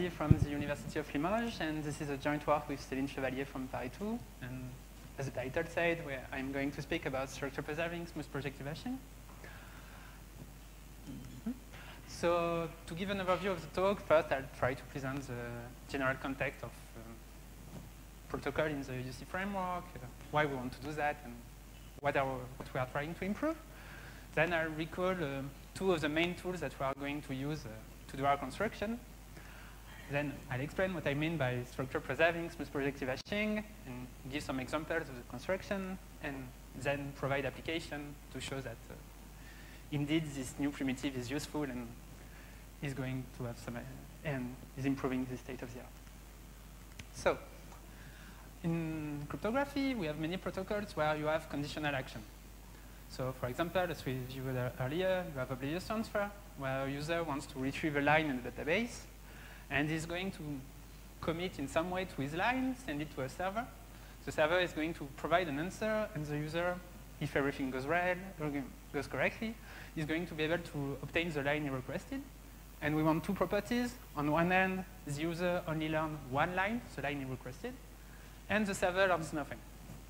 Charlie from the University of Limoges, and this is a joint work with Céline Chevalier from Paris 2. And as the title said, I'm going to speak about structure-preserving smooth projective hashing. So to give an overview of the talk, first I'll try to present the general context of protocol in the UC framework, why we want to do that, and what we are trying to improve. Then I'll recall two of the main tools that we are going to use to do our construction. Then I'll explain what I mean by structure-preserving smooth projective hashing, and give some examples of the construction, and then provide application to show that indeed this new primitive is useful and is going to have some, and is improving the state of the art. So, in cryptography, we have many protocols where you have conditional action. So, for example, as we viewed earlier, you have oblivious transfer, where a user wants to retrieve a line in the database, and is going to commit in some way to his line, send it to a server. The server is going to provide an answer, and the user, if everything goes right, or goes correctly, is going to be able to obtain the line he requested. And we want two properties. On one hand, the user only learns one line, the line he requested, and the server learns nothing.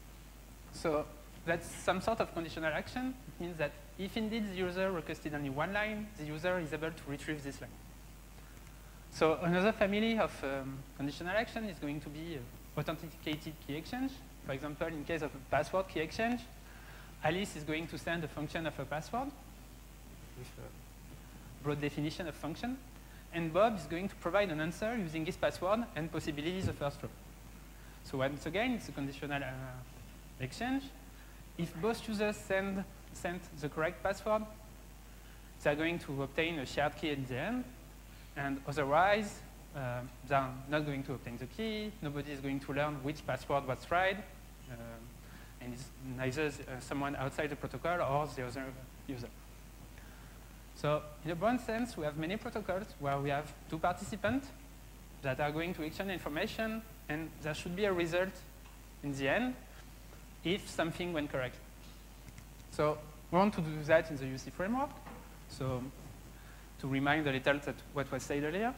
So that's some sort of conditional action. It means that if indeed the user requested only one line, the user is able to retrieve this line. So another family of conditional action is going to be authenticated key exchange. For example, in case of a password key exchange, Alice is going to send a function of a password with a broad definition of function, and Bob is going to provide an answer using his password and possibly the first row. So once again, it's a conditional exchange. If both users sent the correct password, they are going to obtain a shared key at the end, and otherwise, they are not going to obtain the key. Nobody is going to learn which password was tried, and it's neither someone outside the protocol or the other user. So in a broad sense, we have many protocols where we have two participants that are going to exchange information, and there should be a result in the end if something went correct. So we want to do that in the UC framework. So to remind a little that what was said earlier,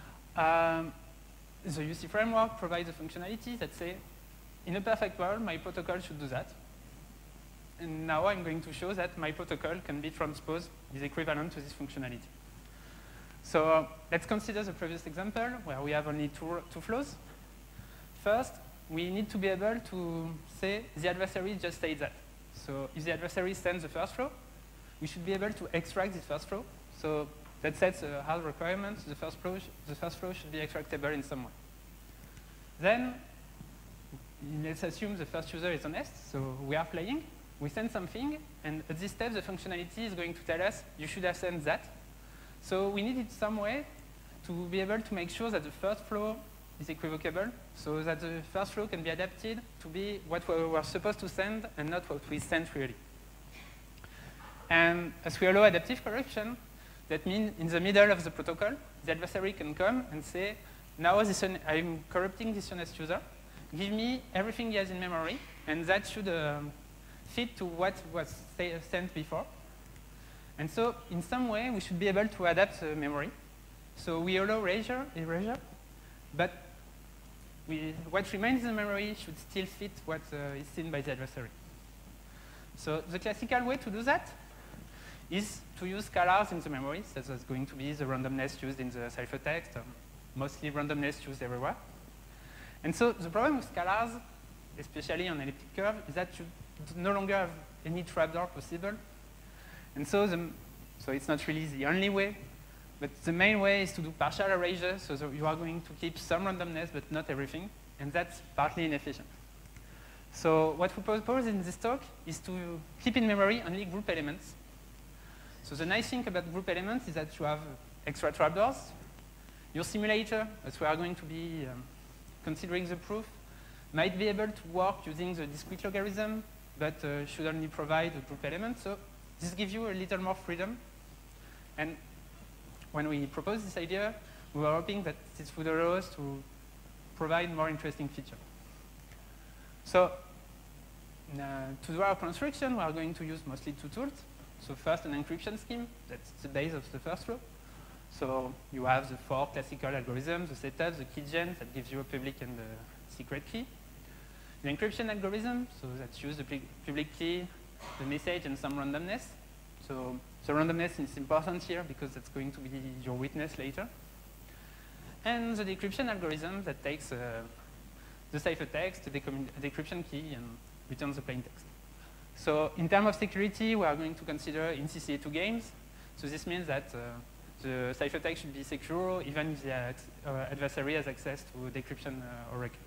the UC framework provides a functionality that says, in a perfect world, my protocol should do that. And now I'm going to show that my protocol can be transposed, is equivalent to this functionality. So let's consider the previous example where we have only two flows. First, we need to be able to say the adversary just said that. So if the adversary sends the first flow, we should be able to extract this first flow. So that sets a hard requirement. The first flow should be extractable in some way. Then let's assume the first user is honest. So we are playing. We send something, and at this step, the functionality is going to tell us, you should have sent that. So we needed some way to be able to make sure that the first flow is equivocable, so that the first flow can be adapted to be what we were supposed to send and not what we sent really. And as we allow adaptive correction, that means in the middle of the protocol, the adversary can come and say, now I'm corrupting this honest user. Give me everything he has in memory, and that should fit to what was sent before. And so in some way, we should be able to adapt the memory. So we allow erasure, but what remains in the memory should still fit what is seen by the adversary. So the classical way to do that is to use scalars in the memory. So that's going to be the randomness used in the ciphertext, mostly randomness used everywhere. And so the problem with scalars, especially on elliptic curve, is that you no longer have any trapdoor possible. And so it's not really the only way, but the main way is to do partial erasure, so that you are going to keep some randomness, but not everything, and that's partly inefficient. So what we propose in this talk is to keep in memory only group elements. So the nice thing about group elements is that you have extra trapdoors. Your simulator, as we are going to be considering the proof, might be able to work using the discrete logarithm, but should only provide a group element. So this gives you a little more freedom. And when we proposed this idea, we were hoping that this would allow us to provide more interesting features. So to do our construction, we are going to use mostly two tools. So first, an encryption scheme. That's the base of the first flow. So you have the 4 classical algorithms, the setup, the key gen that gives you a public and a secret key. The encryption algorithm, so that uses the public key, the message, and some randomness. So the randomness is important here because that's going to be your witness later. And the decryption algorithm that takes the ciphertext, the decryption key, and returns the plain text. So in terms of security, we are going to consider in CCA2 games. So this means that the ciphertext should be secure even if the adversary has access to decryption oracles.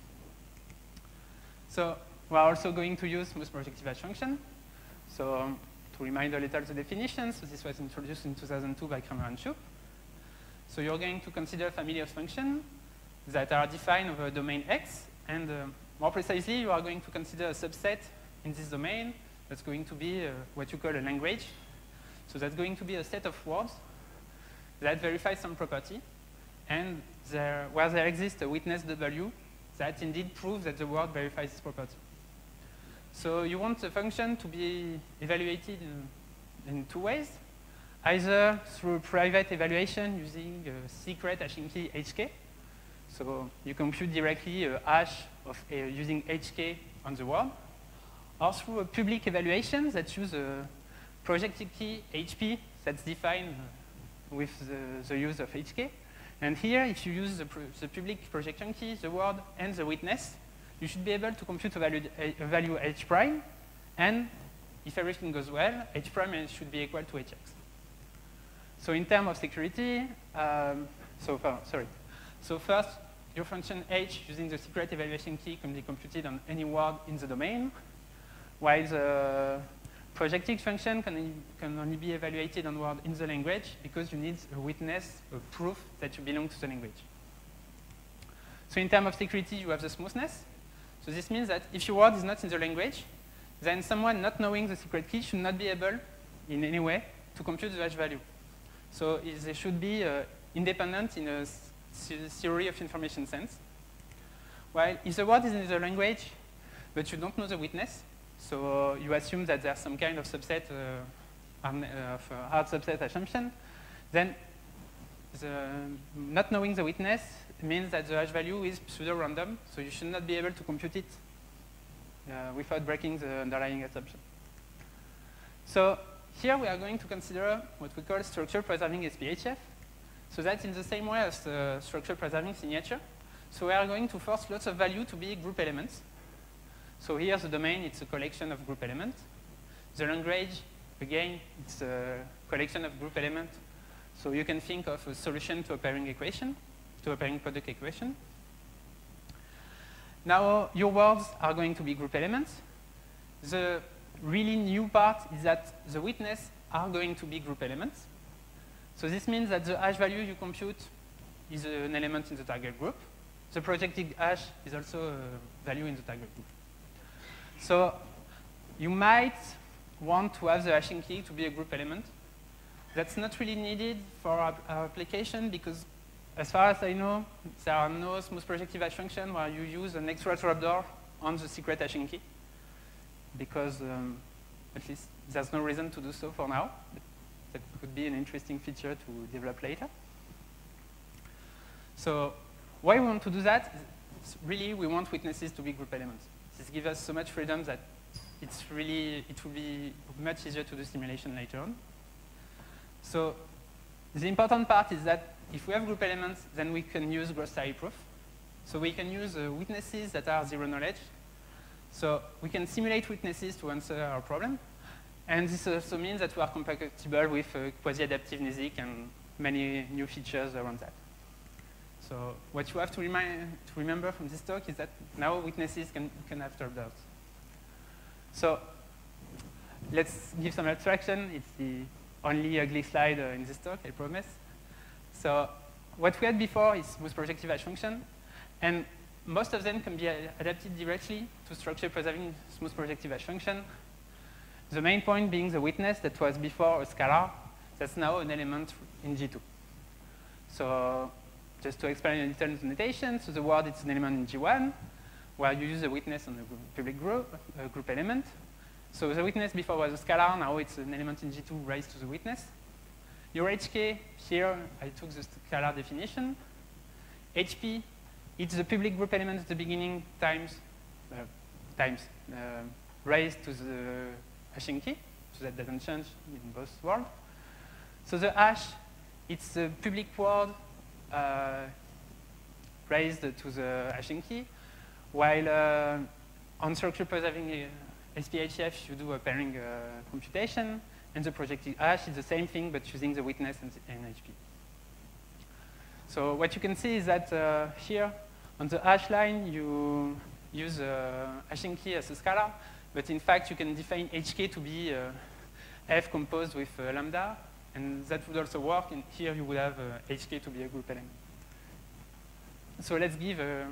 So we are also going to use smooth projective hash function. So to remind a little the definition, so this was introduced in 2002 by Kramer and Shoup. So you're going to consider a family of functions that are defined over domain X, and more precisely, you are going to consider a subset in this domain that's going to be what you call a language. So that's going to be a set of words that verify some property, and where there exists a witness W that indeed proves that the word verifies this property. So you want the function to be evaluated in 2 ways, either through private evaluation using a secret hashing key HK. So you compute directly a hash of using HK on the word, or through a public evaluation that uses a projected key HP that's defined with the use of HK. And here, if you use the public projection key, the word, and the witness, you should be able to compute a value H prime, and if everything goes well, H prime should be equal to HX. So in terms of security, so first, your function H using the secret evaluation key can be computed on any word in the domain, while the projective function can only be evaluated on word in the language because you need a witness, a proof that you belong to the language. So in terms of security, you have the smoothness. So this means that if your word is not in the language, then someone not knowing the secret key should not be able, in any way, to compute the hash value. So they should be independent in a theory of information sense. While if the word is in the language, but you don't know the witness, so you assume that there's some kind of subset of hard subset assumption, then not knowing the witness means that the hash value is pseudo-random, so you should not be able to compute it without breaking the underlying assumption. So here we are going to consider what we call structure-preserving SPHF. So that's in the same way as the structure-preserving signature. So we are going to force lots of value to be group elements. So here the domain, it's a collection of group elements. The language, again, it's a collection of group elements. So you can think of a solution to a pairing equation, to a pairing product equation. Now your words are going to be group elements. The really new part is that the witness are going to be group elements. So this means that the hash value you compute is an element in the target group. The projected hash is also a value in the target group. So you might want to have the hashing key to be a group element. That's not really needed for our application because, as far as I know, there are no smooth projective hash functions where you use an extra trapdoor on the secret hashing key because at least there's no reason to do so for now. But that could be an interesting feature to develop later. So why we want to do that? Really, we want witnesses to be group elements. This gives us so much freedom that it will be much easier to do simulation later on. So the important part is that if we have group elements, then we can use gross theory proof. So we can use witnesses that are zero knowledge. So we can simulate witnesses to answer our problem. And this also means that we are compatible with quasi-adaptive NESIC and many new features around that. So what you have to remember from this talk is that now witnesses can have trapdoors. So let's give some abstraction. It's the only ugly slide in this talk, I promise. So what we had before is smooth projective hash function. And most of them can be adapted directly to structure-preserving smooth projective hash function. The main point being the witness that was before a scalar, that's now an element in G2. So just to explain a little the notation, so the word is an element in G1, where you use a witness on a public group element. So the witness before was a scalar, now it's an element in G2 raised to the witness. Your HK, here I took the scalar definition. HP, it's the public group element at the beginning times raised to the hashing key, so that doesn't change in both worlds. So the hash, it's the public word raised to the hashing key, while on structure preserving SPHF, you do a pairing computation, and the projected hash is the same thing, but using the witness and HP. So what you can see is that here, on the hash line, you use hashing key as a scalar, but in fact, you can define HK to be F composed with lambda, and that would also work, and here you would have HK to be a group element. So let's give a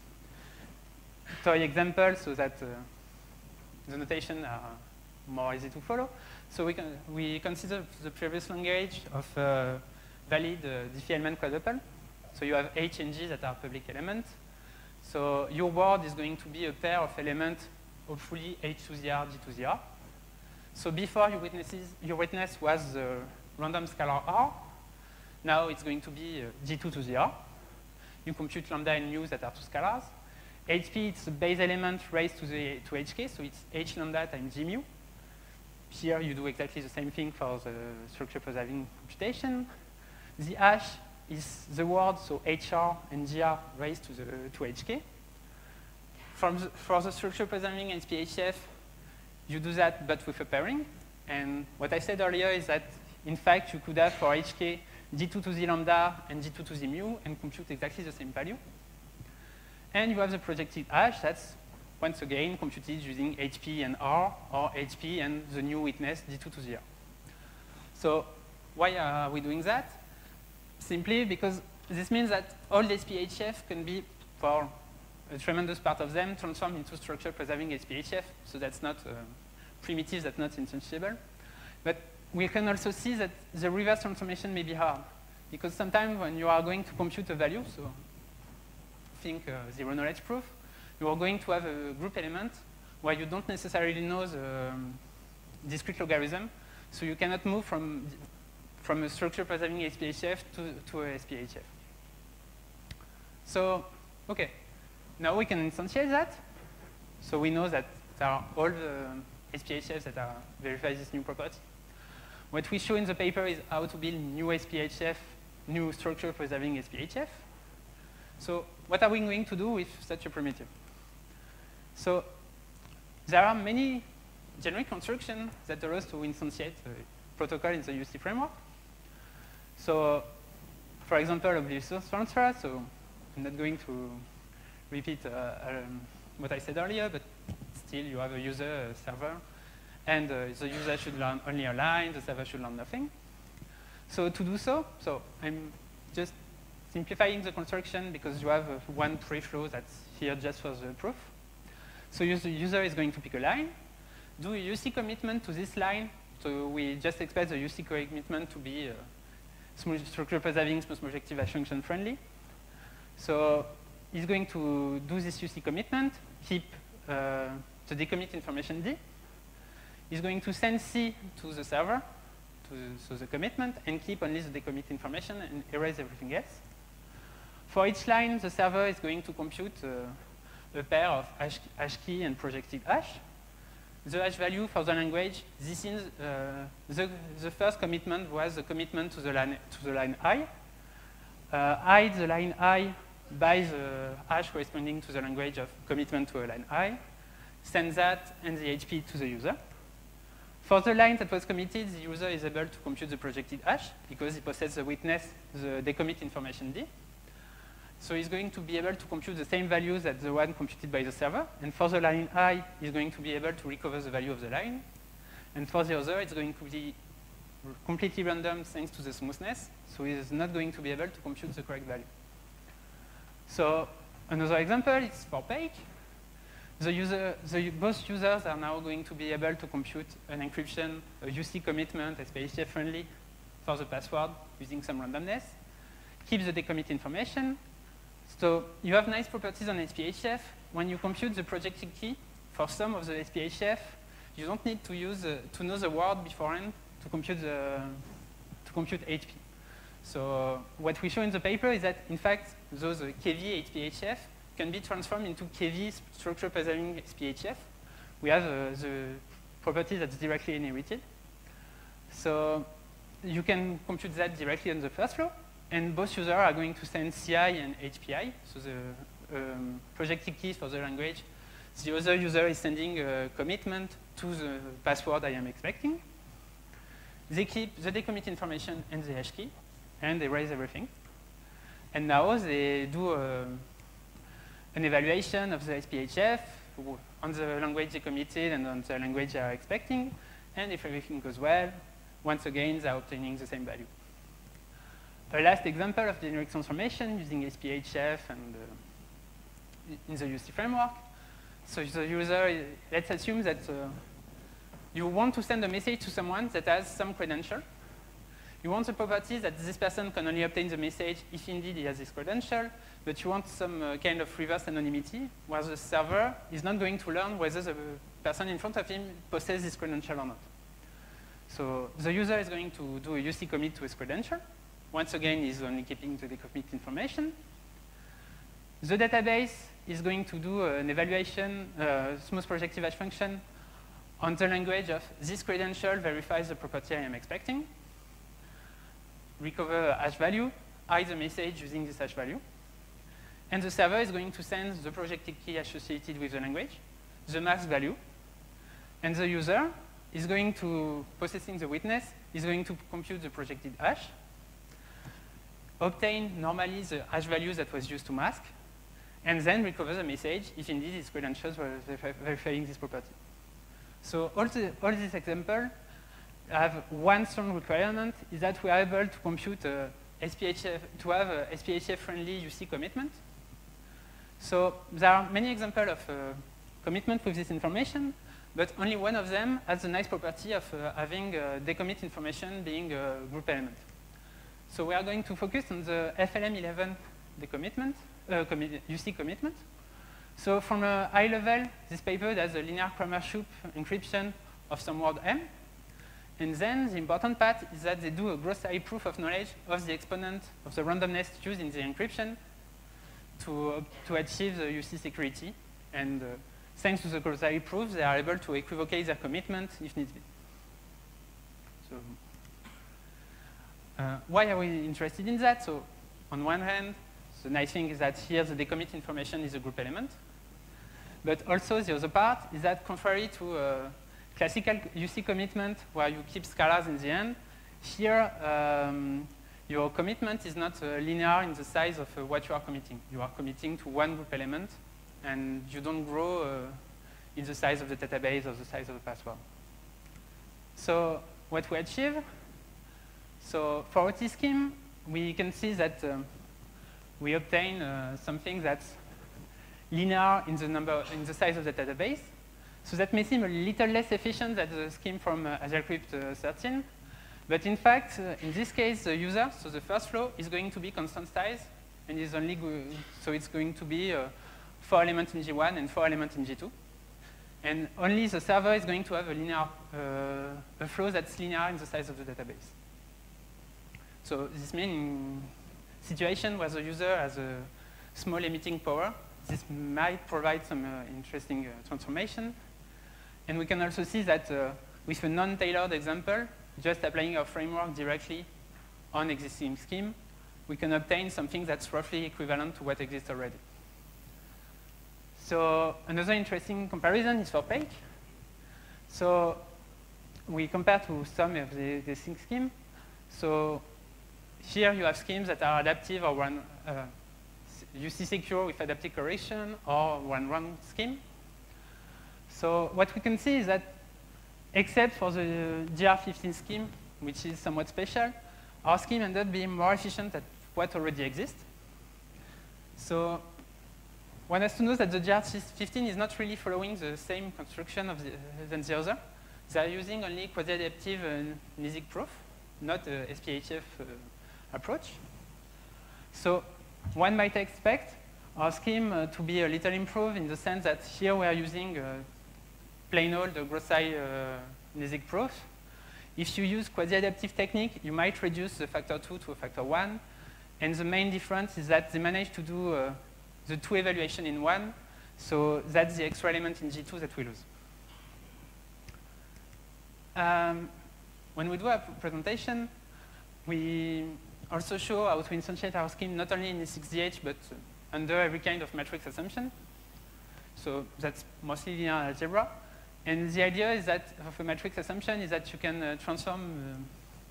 toy example so that the notation are more easy to follow. So we consider the previous language of valid Diffie-Hellman quadruple. So you have H and G that are public elements. So your word is going to be a pair of elements, hopefully H to the R, G to the R. So before your witness was the random scalar R. Now it's going to be G2 to the R. You compute lambda and mu that are two scalars. HP, it's the base element raised to HK, so it's H lambda times G mu. Here you do exactly the same thing for the structure preserving computation. The hash is the word, so HR and GR raised to HK. For the structure preserving SPHF, you do that but with a pairing. And what I said earlier is that, in fact, you could have for HK G2 to the lambda and G2 to the mu and compute exactly the same value. And you have the projected hash that's, once again, computed using HP and R, or HP and the new witness G2 to the R. So why are we doing that? Simply because this means that all the SPHF can be, for a tremendous part of them, transformed into structure preserving SPHF. So that's not primitive, that's not instantiable. But we can also see that the reverse transformation may be hard. Because sometimes when you are going to compute a value, so think zero knowledge proof, you are going to have a group element where you don't necessarily know the discrete logarithm. So you cannot move from a structure preserving SPHF to a SPHF. So, OK. Now we can instantiate that. So we know that there are all the SPHFs that are verify this new property. What we show in the paper is how to build new SPHF, new structure preserving SPHF. So what are we going to do with such a primitive? So there are many generic constructions that allow us to instantiate a protocol in the UC framework. So for example, oblivious source transfer. So I'm not going to repeat what I said earlier, but still you have a user, a server, and the user should learn only a line, the server should learn nothing. So to do so I'm just simplifying the construction because you have one preflow that's here just for the proof. So the user is going to pick a line, do a UC commitment to this line. So we just expect the UC commitment to be structure preserving, smooth projective, hash function friendly. So he's going to do this UC commitment, keep the decommit information D. He's going to send C to the server, so the commitment, and keep only the decommit information and erase everything else. For each line, the server is going to compute a pair of hash key and projected hash. The hash value for the language, this is the first commitment was the commitment to the line I. Hide the line I by the hash corresponding to the language of commitment to a line I. Send that and the HP to the user. For the line that was committed, the user is able to compute the projected hash because he possesses the witness, the decommit information D. So he's going to be able to compute the same values as the one computed by the server. And for the line I, he's going to be able to recover the value of the line. And for the other, it's going to be completely random thanks to the smoothness. So he's not going to be able to compute the correct value. So another example is for Pake. Both users are now going to be able to compute an encryption, a UC commitment, SPHF friendly, for the password using some randomness. Keep the decommit information. So you have nice properties on SPHF. When you compute the projected key for some of the SPHF, you don't need to use to know the word beforehand to compute compute HP. So what we show in the paper is that, in fact, those KV HPHF can be transformed into KV structure puzzling SPHF. We have the property that's directly inherited. So you can compute that directly on the first flow, and both users are going to send CI and HPI, so the projected keys for the language. The other user is sending a commitment to the password I am expecting. They keep the decommit information and the hash key, and they erase everything. And now they do an evaluation of the SPHF on the language they committed and on the language they are expecting. And if everything goes well, once again, they are obtaining the same value. A last example of generic transformation using SPHF and in the UC framework. So the user, let's assume that you want to send a message to someone that has some credential. You want the property that this person can only obtain the message if indeed he has this credential, but you want some kind of reverse anonymity, where the server is not going to learn whether the person in front of him possesses this credential or not. So the user is going to do a UC commit to his credential. Once again, he's only keeping the decommit information. The database is going to do an evaluation, smooth projective hash function, on the language of this credential verifies the property I am expecting, recover a hash value, hide the message using this hash value. And the server is going to send the projected key associated with the language, the max value, and the user is going to, processing the witness, is going to compute the projected hash, obtain normally the hash value that was used to mask, and then recover the message if indeed its credentials were verifying this property. So all these examples have one strong requirement, is that we are able to compute SPHF, to have a SPHF-friendly UC commitment. So there are many examples of commitment with this information, but only one of them has the nice property of having decommit information being a group element. So we are going to focus on the FLM11 decommitment, UC commitment. So from a high level, this paper does a linear Kramer-Shoup encryption of some word M. And then the important part is that they do a gross-I proof of knowledge of the exponent of the randomness used in the encryption to achieve the UC security. And thanks to the gross-I proof, they are able to equivocate their commitment if need be. So why are we interested in that? So on one hand, the nice thing is that here the decommit information is a group element. But also the other part is that contrary to classical UC commitment where you keep scalars in the end, here your commitment is not linear in the size of what you are committing. You are committing to one group element and you don't grow in the size of the database or the size of the password. So what we achieve, so for OT scheme, we can see that we obtain something that's linear in the size of the database. So that may seem a little less efficient than the scheme from AgileCrypt 13. But in fact, in this case, the user, so the first flow, is going to be constant size, and is only so it's going to be 4 elements in G1 and 4 elements in G2. And only the server is going to have a linear a flow that's linear in the size of the database. So this means in situation where the user has a small emitting power, this might provide some interesting transformation. And we can also see that with a non-tailored example, just applying our framework directly on existing scheme, we can obtain something that's roughly equivalent to what exists already. So another interesting comparison is for Pake. So we compare to some of the existing schemes. So here you have schemes that are adaptive or run UC secure with adaptive correction or one run scheme. So what we can see is that except for the GR15 scheme, which is somewhat special, our scheme ended up being more efficient than what already exists. So one has to know that the GR15 is not really following the same construction of than the other. They are using only quasi-adaptive NISIC proof, not a SPHF approach. So one might expect our scheme to be a little improved in the sense that here we are using plain old gross-I NISIC proof. If you use quasi-adaptive technique, you might reduce the factor 2 to a factor 1. And the main difference is that they manage to do the 2 evaluation in 1. So that's the extra element in G2 that we lose. When we do a presentation, we also show how to instantiate our scheme not only in E6DH, but under every kind of matrix assumption. So that's mostly linear algebra. And the idea is that of a matrix assumption is that you can transform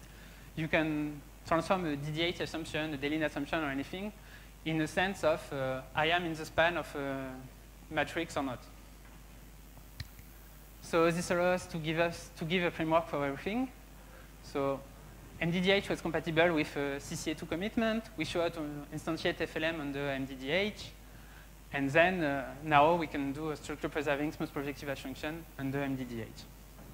a DDH assumption, a Deligne assumption, or anything in the sense of I am in the span of a matrix or not. So this allows us to give a framework for everything. So MDDH was compatible with CCA2 commitment. We show how to instantiate FLM under MDDH. And then now we can do a structure-preserving smooth projective hash function under MDDH.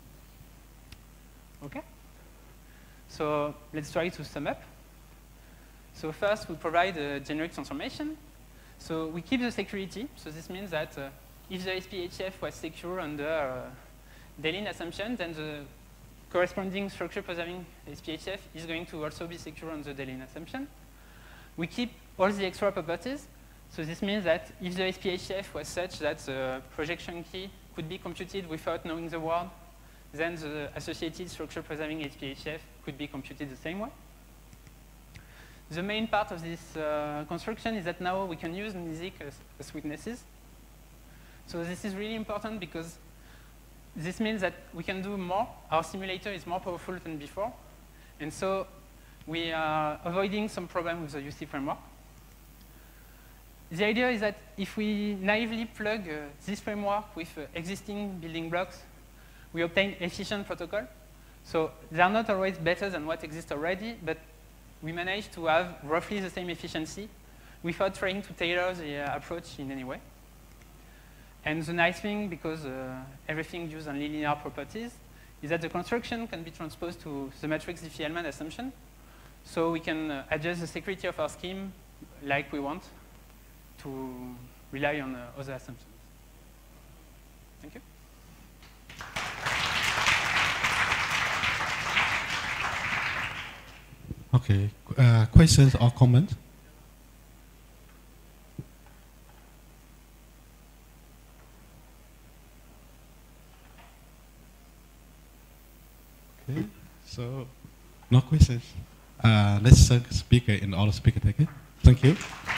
OK? So let's try to sum up. So first, we provide a generic transformation. So we keep the security. So this means that if the SPHF was secure under Deligne assumption, then the corresponding structure-preserving SPHF is going to also be secure on the Deligne assumption. We keep all the extra properties. So this means that if the SPHF was such that the projection key could be computed without knowing the word, then the associated structure-preserving SPHF could be computed the same way. The main part of this construction is that now we can use NISIC as witnesses. So this is really important because this means that we can do more. Our simulator is more powerful than before. And so we are avoiding some problem with the UC framework. The idea is that if we naively plug this framework with existing building blocks, we obtain efficient protocol. So they are not always better than what exists already, but we manage to have roughly the same efficiency without trying to tailor the approach in any way. And the nice thing, because everything uses only linear properties, is that the construction can be transposed to the matrix Diffie-Hellman assumption. So we can adjust the security of our scheme like we want to rely on other assumptions. Thank you. Okay, questions or comments? Okay, so no questions. Let's thank the speaker and all the speakers. Thank you.